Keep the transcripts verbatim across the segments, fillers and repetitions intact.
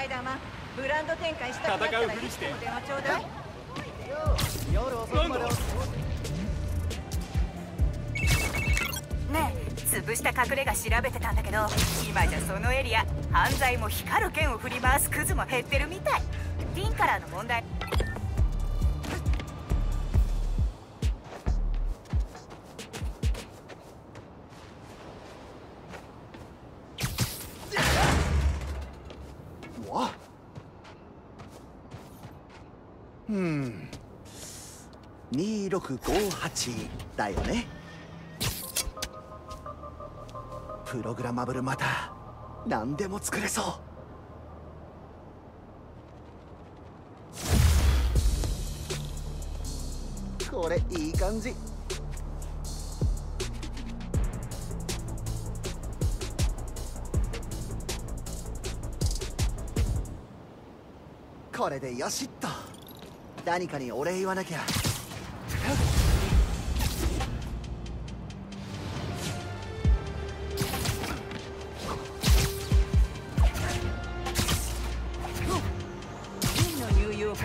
パイダーマン、ブランド展開したくなったらいつでも電話ちょうだい。 夜遅くまで。 ねえ、潰した隠れ家調べてたんだけど、今じゃそのエリア犯罪も光る剣を振り回すクズも減ってるみたい。ティンカラーの問題。 うん、にろくごはちだよね。プログラマブルまた何でも作れそう。これいい感じ。これでよしっと。何かにお礼言わなきゃ。 金のニューヨーカー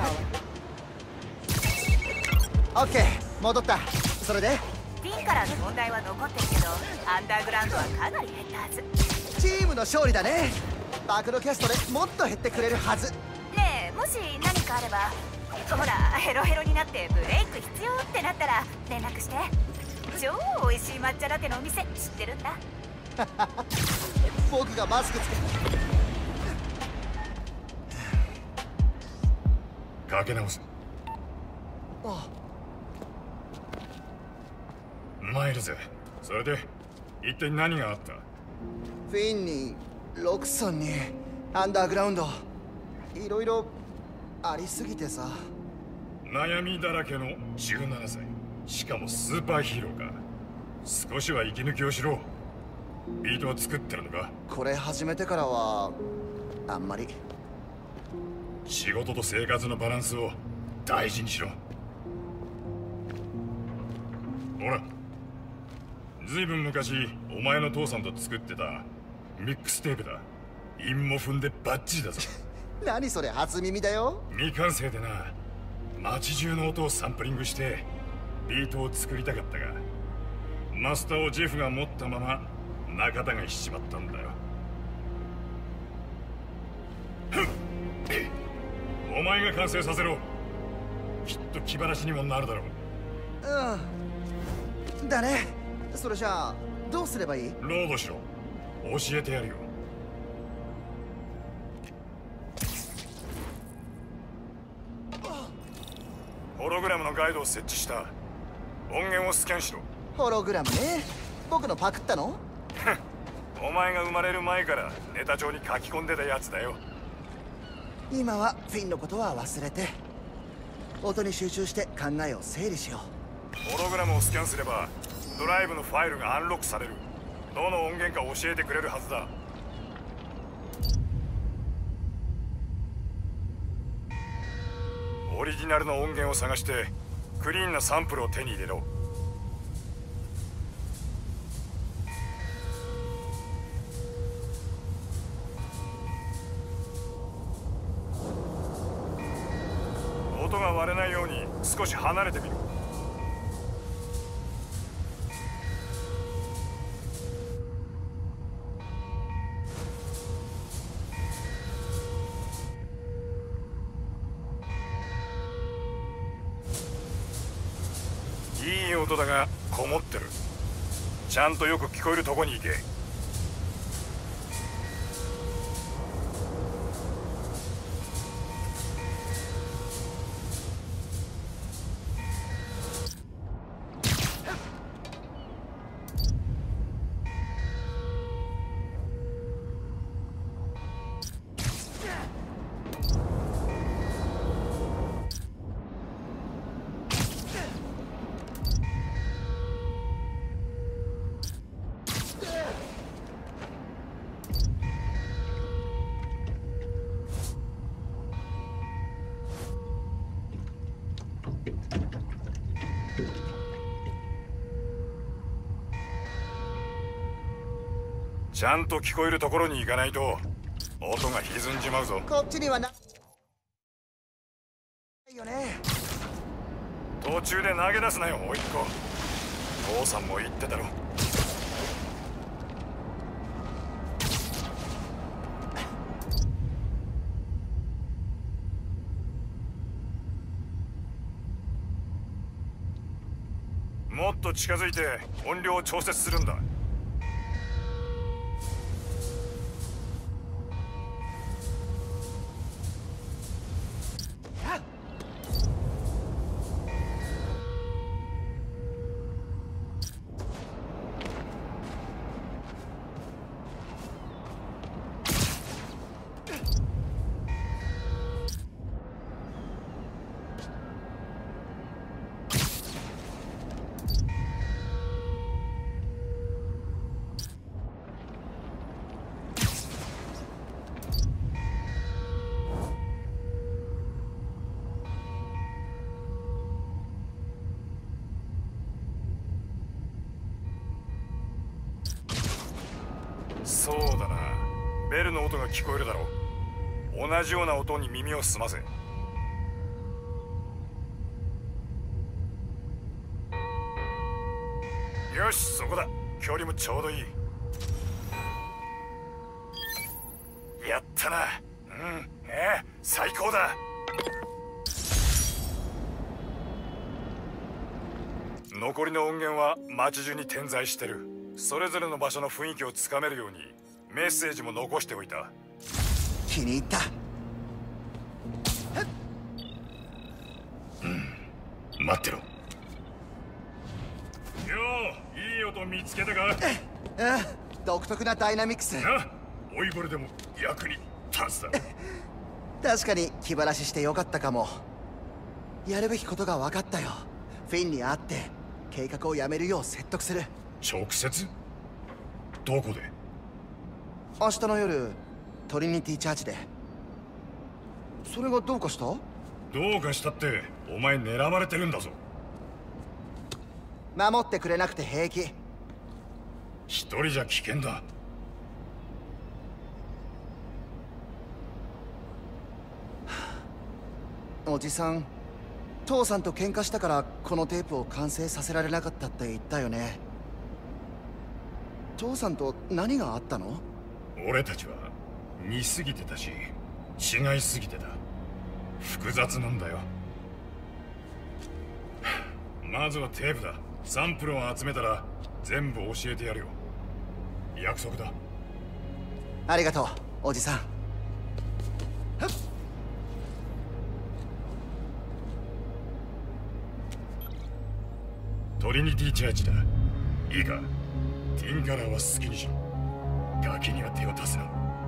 は。オッケー、戻った。それでティンカラーの問題は残ってるけど、アンダーグラウンドはかなり減ったはず。 チームの勝利だね。暴露キャストでもっと減ってくれるはず。 ねえ、もし何かあれば、ほらヘロヘロになってブレイク必要ってなったら連絡して。超美味しい抹茶ラテのお店知ってるんだ。 僕がマスクつけかけ直す。 あマイルズ、それで一体何があった？ フィンにロクソンにアンダーグラウンドいろいろありすぎてさ。 悩みだらけのじゅうななさい、しかもスーパーヒーローか。少しは息抜きをしろ。ビートは作ってるのか？ これ始めてからはあんまり。 仕事と生活のバランスを大事にしろ。ほら、ずいぶん昔お前の父さんと作ってたミックステープだ。韻も踏んでバッチリだぞ。 何それ、初耳だよ。 未完成でな、街中の音をサンプリングしてビートを作りたかったが、マスターをジェフが持ったまま仲違いしちまったんだよ。お前が完成させろ。きっと気晴らしにもなるだろう。 うんだね。それじゃあどうすればいい？ ロードしろ。教えてやるよ。ホログラムのガイドを設置した。音源をスキャンしろ。 ホログラムね。僕のパクったの？ お前が生まれる前からネタ帳に書き込んでたやつだよ。 今はフィンのことは忘れて音に集中して考えを整理しよう。ホログラムをスキャンすればドライブのファイルがアンロックされる。どの音源か教えてくれるはずだ。オリジナルの音源を探してクリーンなサンプルを手に入れろ。音が割れないように少し離れてみる。いい音だがこもってる。ちゃんとよく聞こえるとこに行け。ちゃんと聞こえるところに行かないと音が歪んじまうぞ。 こっちにはないよね。 途中で投げ出すなよ甥っ子。父さんも言ってたろ。もっと近づいて音量を調節するんだ。そうだな、ベルの音が聞こえるだろう。同じような音に耳を澄ませ。よし、そこだ。距離もちょうどいい。やったな。うん、ええ、最高だ。残りの音源は街中に点在してる。それぞれの場所の雰囲気をつかめるようにメッセージも残しておいた。 気に入った。 うん、待ってろ。よう、いい音見つけたか。 ああ、独特なダイナミクス。 な、老いぼれでも役に立つだ。 確かに気晴らししてよかったかも。やるべきことが分かったよ。フィンに会って計画をやめるよう説得する。 直接？どこで？ 明日の夜、トリニティチャーチで。それがどうかした？どうかしたって、お前狙われてるんだぞ。 守ってくれなくて平気。 一人じゃ危険だ。 おじさん、父さんと喧嘩したからこのテープを完成させられなかったって言ったよね。父さんと何があったの？ 俺たちは似すぎてたし違いすぎてた。複雑なんだよ。まずはテープだ。サンプルを集めたら全部教えてやるよ。約束だ。 ありがとう、おじさん。 トリニティチャーチだ。いいか、ティンカラーは好きにしろ。ガキには手を出すな。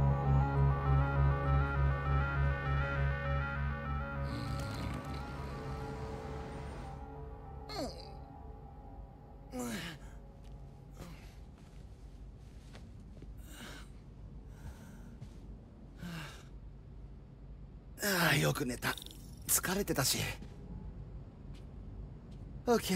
ああ、よく寝た。疲れてたし。オッケー。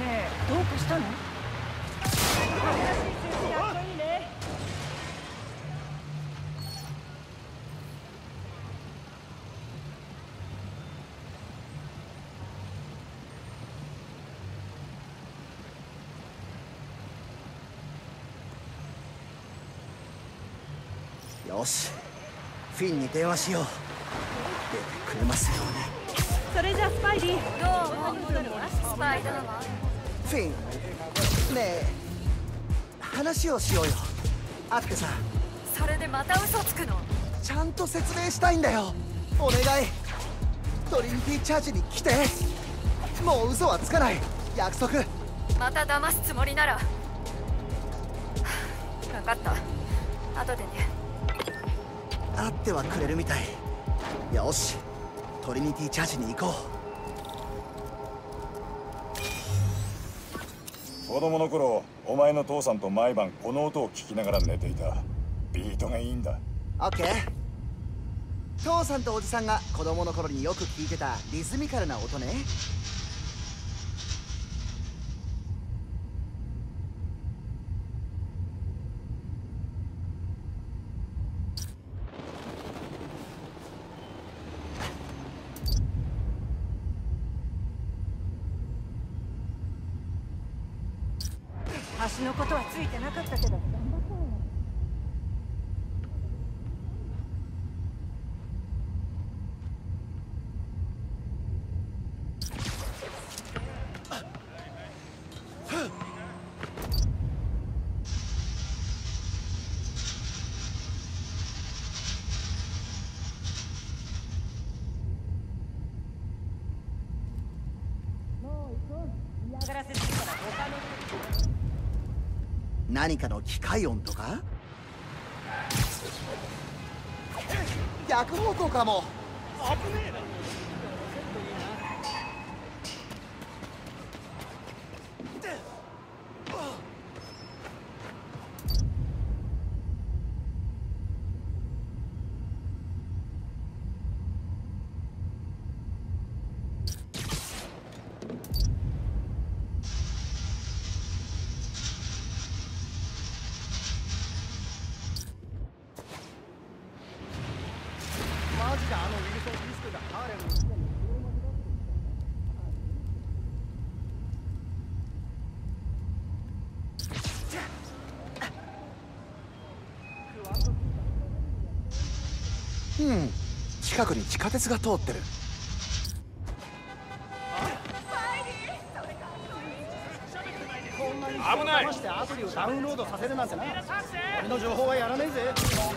え、どうかしたの？新しいスーツかっこいいね。 よし、フィンに電話しよう。出てくれますように。 それじゃあスパイリー、 どうもスパイダーマン。 フィン、ねえ、話をしようよ。会ってさ。 それでまた嘘つくの？ ちゃんと説明したいんだよ。お願い、トリニティチャージに来て。もう嘘はつかない、約束。 また騙すつもりなら分かった、後でね。 会ってはくれるみたい。よし、トリニティチャージに行こう。子供の頃、お前の父さんと毎晩この音を聞きながら寝ていた。ビートがいいんだ。 オッケー。父さんとおじさんが子供の頃によく聞いてたリズミカルな音ね。 橋のことはついてなかったけど頑張ったわよ。もう行こう。嫌がらせするから他の。 何かの機械音とか？逆方向かも。危ねえな。マジであのウィルソン・フィスクがハーレムに来てるの？うん、近くに地下鉄が通ってる。 危ない。してアプリをダウンロードさせるなんてな。俺の情報はやらねえぜ。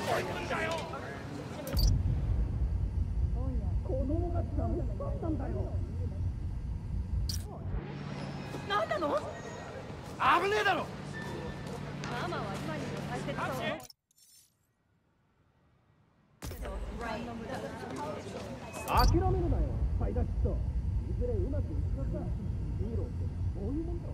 なんなの？ 危ねえだろ。 ママは今にも大切そう。 諦めるなよ、スパイダーキッド。いずれうまくいくはずだ。ヒーローってこういうもんだろ。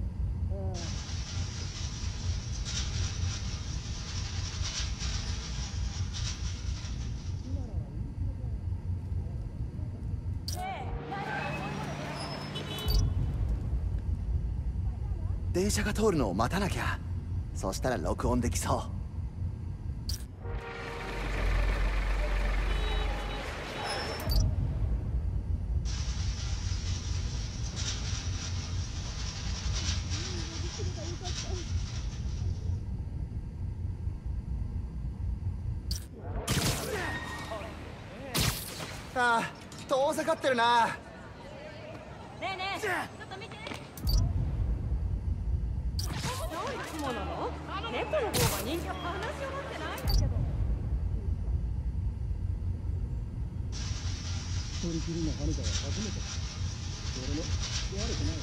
電車が通るのを待たなきゃ。そしたら録音できそう。ああ、遠ざかってるな。 ねえねえ、ちょっと見て。どういう雲なの？猫の方が人気。話を持ってないんだけど。 一人きりの羽田は初めてだ。俺も悪くない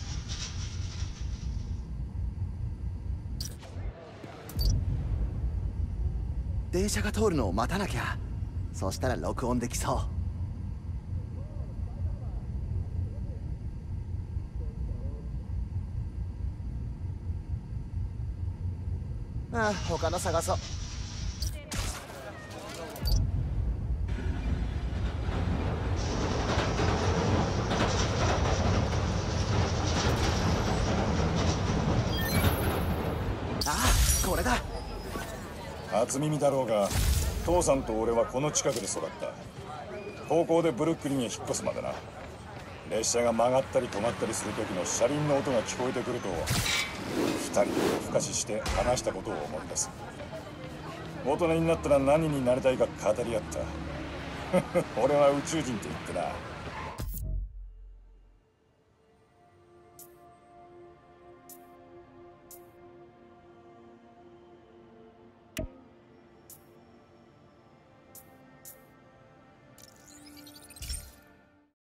な。 電車が通るのを待たなきゃ。そしたら録音できそう。ああ、他の探そう。 初耳だろうが、父さんと俺はこの近くで育った。高校でブルックリンへ引っ越すまでな。列車が曲がったり止まったりする時の車輪の音が聞こえてくると、二人で夜更かしして話したことを思い出す。大人になったら何になりたいか語り合った。俺は宇宙人って言ってな。